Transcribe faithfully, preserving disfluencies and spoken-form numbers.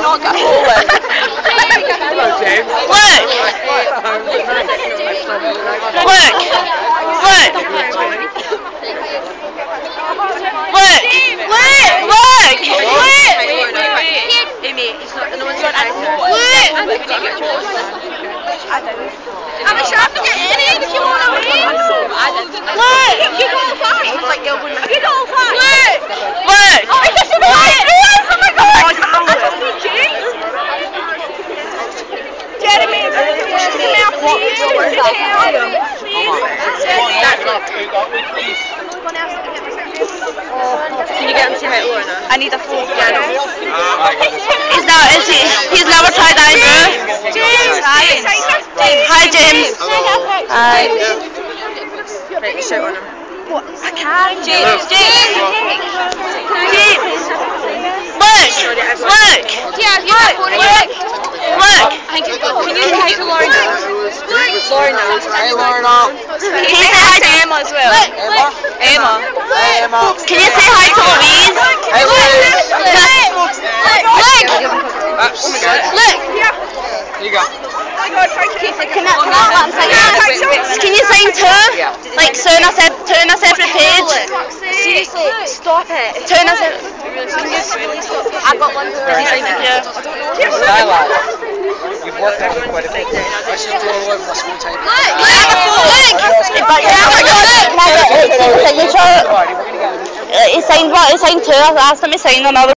not go forward. Hello, James. Look! Look! Look! Look! Look! Look! Amy, it's not, no one's got access. Look! I'm a sharp to get in if you want to win. Look! You go fast. It's like you're winning. You go fast. Look! Look! Oh, it's just in the way. Oh my god. Jeremy, push him out, please. Push him out, please. Can you get him to hit Lorna? I need a full piano. He's now, is he, he's never tried that, bro. James! Hi, James. Hi. Right, shout on him. What? I can't. James! James! James! Look! Look! Yeah, Look! Look! Look! Can you say hi to Lorna? Lorna. Hey, Lorna. Can you say hi to Emma as well? Emma. Emma. Hey, Emma. Can you say hi to Louise? Hey, Louise. Look! Look! Here you go. Can I, I'm saying, can you sing two? Like turn a, se turn a separate page? Seriously, stop it. Turn a separate... I got one. Yeah. Skyline. You've worked on it quite a bit. Let's just do it over the school time. Look! But yeah, oh my god, look! Can I get his signature? He signed what? He signed two. I asked him to sign another.